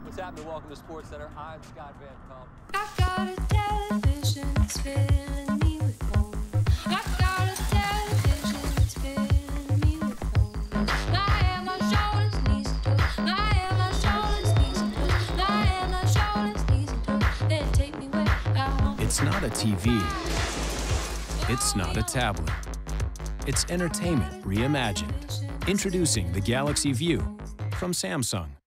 What's happening? Welcome to Sports Center. I'm Scott Van Pelt. I got a television that's filling me with hope. I got a television that's filling me with hope. My head, my shoulders, knees and toes. My head, my shoulders, knees and toes. My head, my shoulders, knees and toes. Then take me where I want. It's not a TV. It's not a tablet. It's Entertainment Reimagined. Introducing the Galaxy View from Samsung.